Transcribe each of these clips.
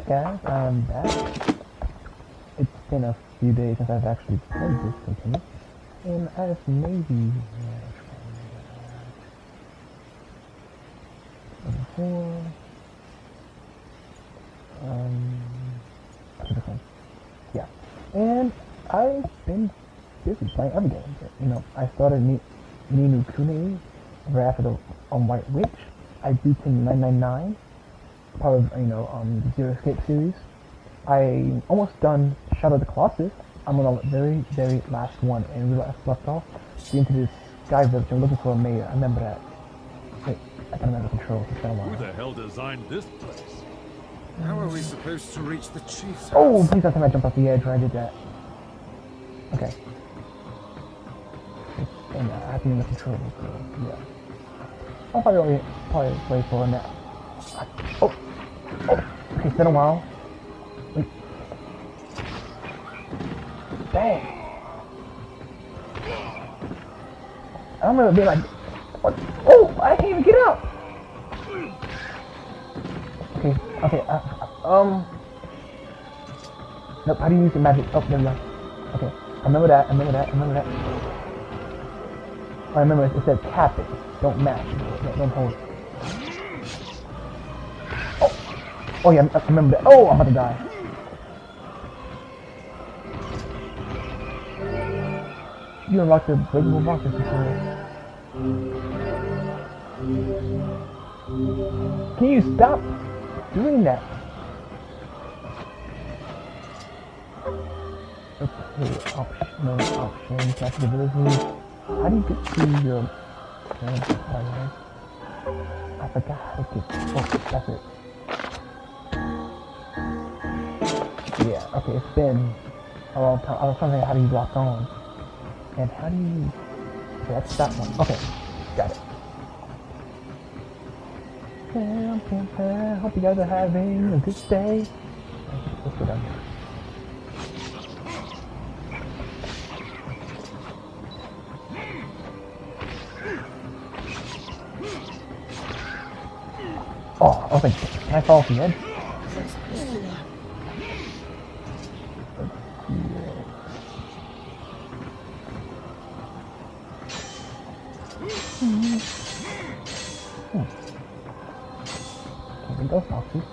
Guys, I'm back. It's been a few days since I've actually played this continue, and I've maybe before yeah, and I've been busy playing other games. You know, I started Ni no Kuni right after the White Witch. I beat in 999, part of the Zero Escape series. I'm almost done Shadow of the Colossus. I'm on the very last one, and we left off into this sky village. I'm looking for a mayor. I remember that. Wait, I don't remember the controls. It's been a while. Who the hell designed this place? How are we supposed to reach the chief's house? Oh, please don't tell me I jumped off the edge where I did that. Okay. And I have to use the controls, so yeah. I'll probably wait for a nap. Oh! Okay, it's been a while. Wait. Dang! I don't remember being like, what? Oh! I can't even get up! Okay, nope, how do you use the magic? Oh, there we go. Okay, I remember that. I remember it said tap it, don't match it, don't hold it. Oh yeah, I remember that. Oh, I'm about to die. You unlocked the breakable boxes before. Can you stop doing that? Okay, options, that's abilities. How do you get to your... I forgot how to get... Oh, that's it. Yeah, okay, it's been a long time. I was wondering how do you lock on. And how do you... Okay, that's that one. Okay, got it. Hope you guys are having a good day. Let's go down here. Oh, I was like, can I fall off the edge? Can't go Foxy.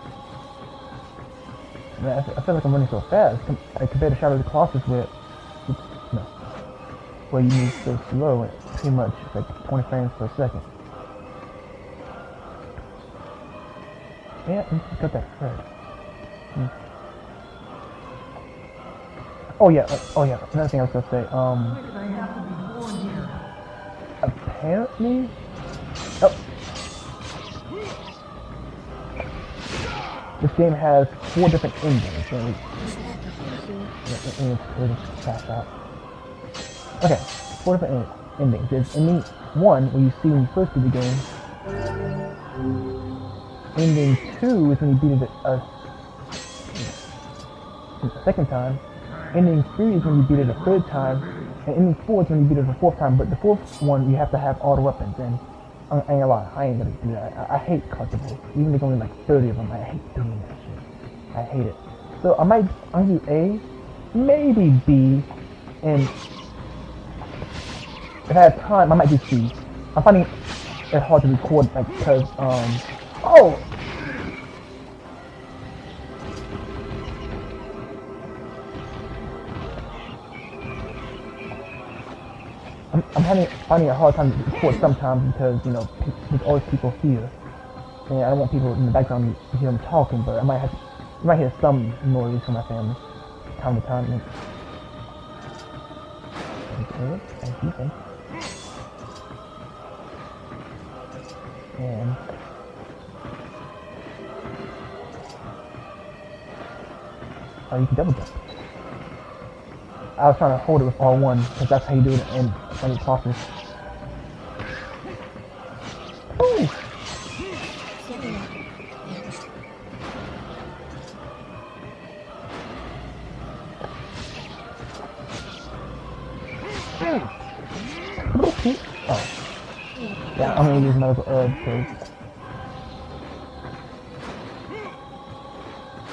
I feel like I'm running so fast compared to Shadow of the Colossus where you move so slow and pretty much it's like 20 frames per second. Yeah, let's got that thread. Oh yeah, another thing I was gonna say, apparently, this game has 4 different endings. Let me just pass out. Okay, 4 different endings. There's ending 1 where you see when you first do the game. Ending 2 is when you beat it a second time. Ending 3 is when you beat it a 3rd time. And ending 4 is when you beat it a 4th time. But the 4th one, you have to have all the weapons. And I ain't gonna lie, I ain't gonna do that. I hate collectibles. Even if there's only like 30 of them, I hate doing that shit. I hate it. So I'm gonna do A, maybe B, and if I have time, I might do C. I'm finding it hard to record, like, because, oh! I'm finding it a hard time to record sometimes because, you know, there's always people here. And I don't want people in the background to hear them talking, but you might hear some noise from my family time to time. Thank you. And oh, you can double jump. I was trying to hold it with R1 because that's how you do it in any process. Ooh. Oh. Yeah, I'm gonna use medical herb because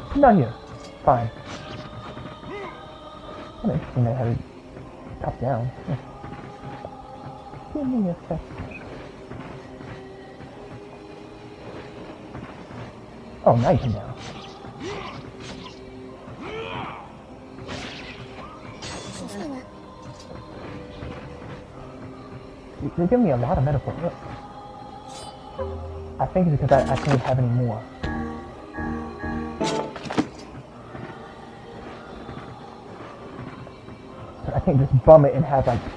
Not here. Fine. Kind of interesting that I had it top down. Give me a sec. Oh, now you come down. They give me a lot of metaphor. Look. I think it's because I can't have any more. So I can't just bum it and have like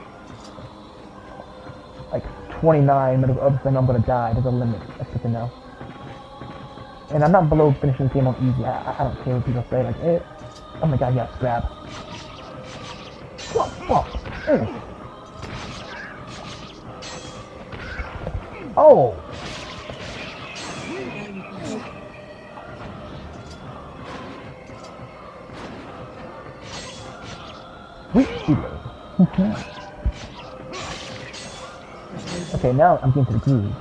29 of then I'm gonna die. There's a limit. That's good to know. And I'm not below finishing the game on easy. I don't care what people say. Like, oh my god, yes, grab. Oh! Sweet delay. Okay, now I'm getting to the groove.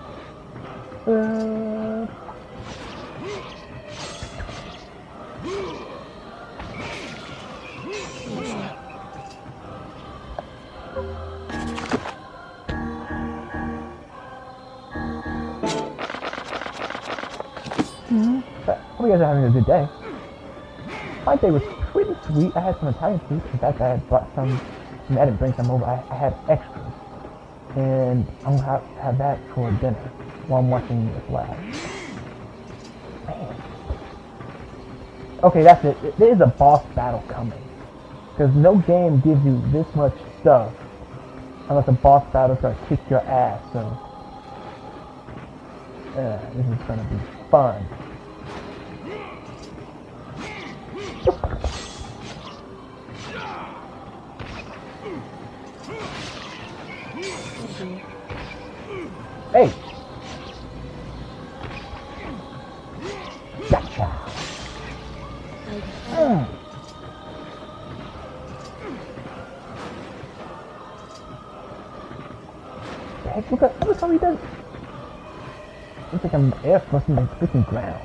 Hope you guys are having a good day. My day was pretty sweet. I had some Italian food. In fact, I had brought some. I didn't bring some over. I had extras. And I'm gonna have that for dinner while I'm watching this live. Man. Okay, that's it. There is a boss battle coming. Because no game gives you this much stuff unless a boss battle starts to kick your ass. So, this is gonna be fun. Hey! Gotcha! Heck, look how he does. Looks like I'm air thrusting my freaking ground.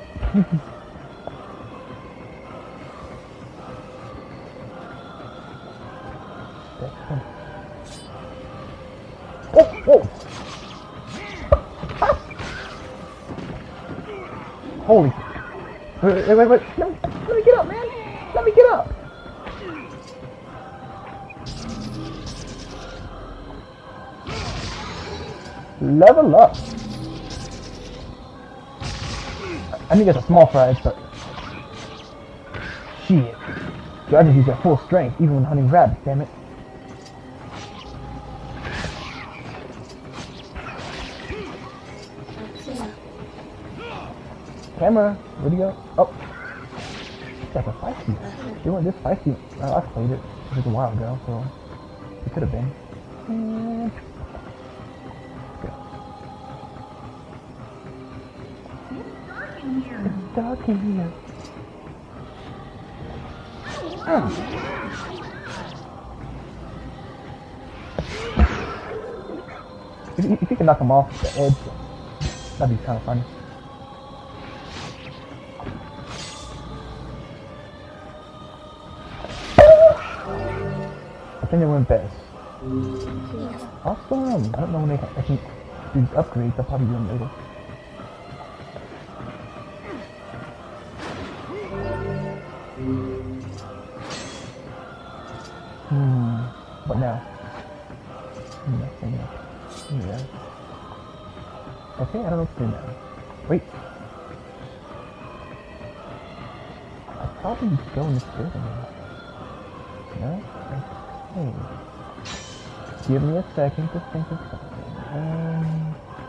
Oh! Holy! Wait! Let me get up, man! Let me get up! Level up! I think it's a small fries, but shit. I just use their full strength, even when hunting rabbits, damn it. Camera, where'd you go? Oh, that's a feisty. They weren't this feisty. I played it just a while ago, so it could have been. It's dark in here. If you can knock him off the edge, that'd be kind of funny. I think it went best. Awesome! I don't know when I can do these upgrades. I'll probably do them later. What now? Nothing. Yeah. Okay, I don't know what to do now. Wait. I probably go in this building now. No? Okay. Give me a second to think of something.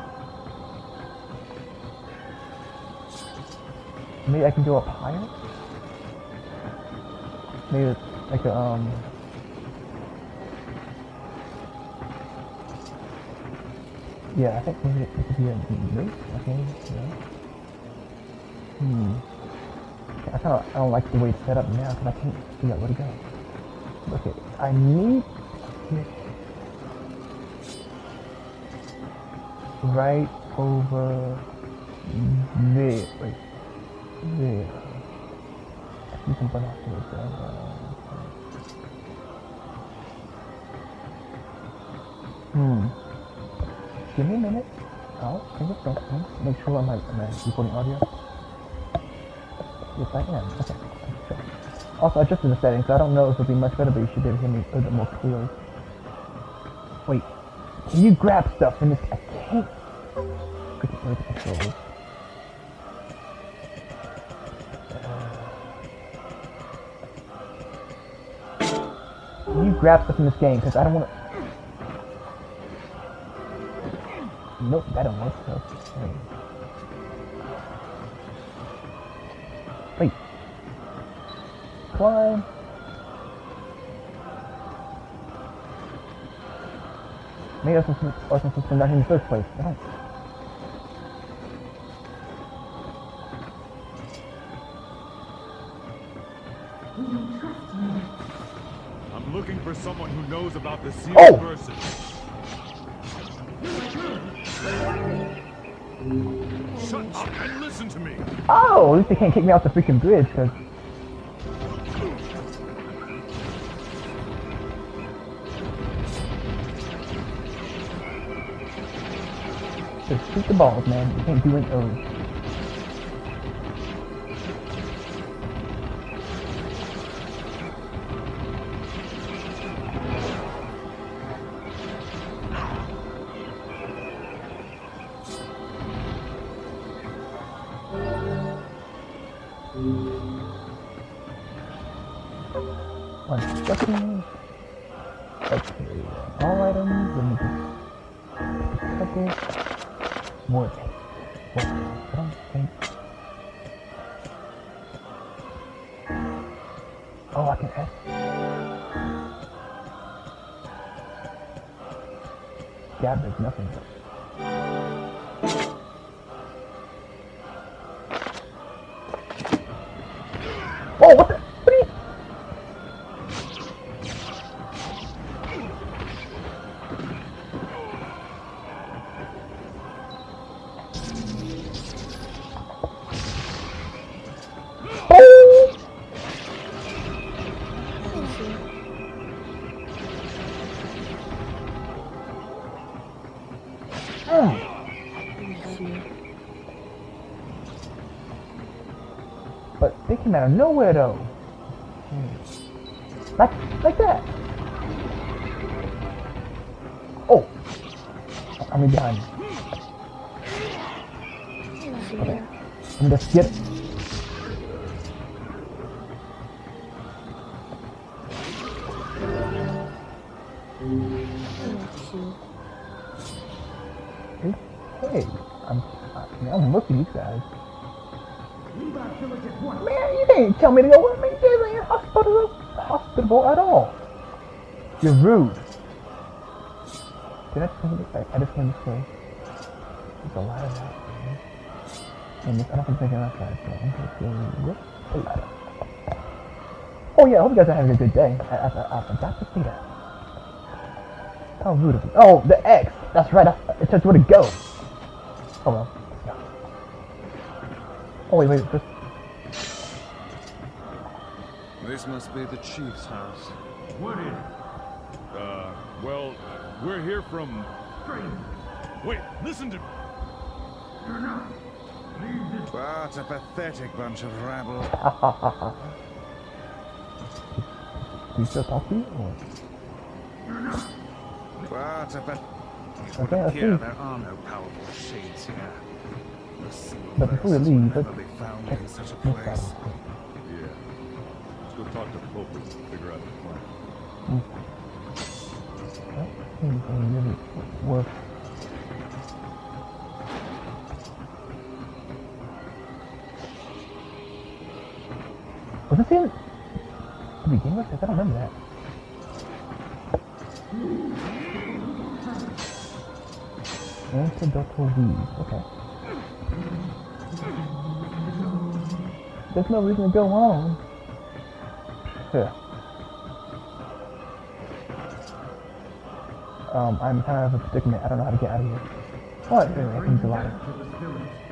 Maybe I can go up higher? Maybe it's like a, yeah, I think maybe it could be a note. Okay, yeah. I don't like the way it's set up now because I can't figure out where to go. Okay, I need right over there. Wait, there. some binoculars there. Give me a minute. I'll take a second. Make sure am I recording audio? Yes, I am. Okay. Sure. Also, I adjusted the settings, so I don't know if it'll be much better, but you should be able to hear me a little bit more clearly. Wait. Can you grab stuff in this? I can't. Where's the controls? Can you grab stuff in this game? Because I don't want to. Nope, that don't work. Okay. Wait. Climb. Maybe that's some system down here in the first place. I don't. I'm looking for someone who knows about the sealed verses. Shut up and listen to me. Oh, at least they can't kick me off the freaking bridge, because... Just shoot the balls, man. You can't do it early. One second. Okay, all items. Let me just cut this. More things. I don't think. Oh, I can add. Gab is nothing. Oh, what the? What are you? But they came out of nowhere though. Like that. Oh! I'm behind. Okay. I'm just get it. Hey, I'm looking at these guys. Man, you can't tell me to go with me. This ain't hospitable at all. You're rude. Did I just come this way? I just came this way. There's a lot of that. And I don't think there's anything outside, so I'm going to rip a ladder. Oh yeah, I hope you guys are having a good day. I forgot to see that. How rude of me. Oh, the X! That's right, it says where to go. Oh well. Yeah. Oh wait, just... This must be the chief's house. What is? Well, we're here from... Wait, listen to me. What a pathetic bunch of rabble. Do you still talk to you? Or? What a pathetic... Okay, I see. There are no powerful shades here. But before we leave, let's found check in such a this place. out. Yeah. Let's go talk to Popus and figure out the plan. That seems really worth. Was this in to begin with? I don't remember that. Antidotal weed. Okay. There's no reason to go home. Here. I'm kind of a predicament. I don't know how to get out of here. Oh, anyway, I can do a lot.